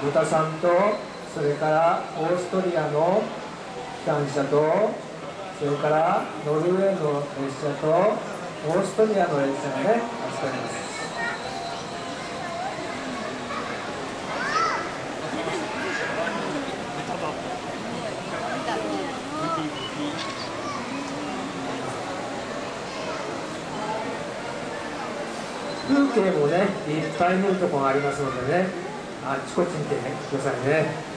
豚さんと、それからオーストリアの機関車と、それからノルウェーの列車と、オーストリアの列車がね、扱います。風景もね、いっぱい見るところがありますのでね、あっちこっち見てくださいね。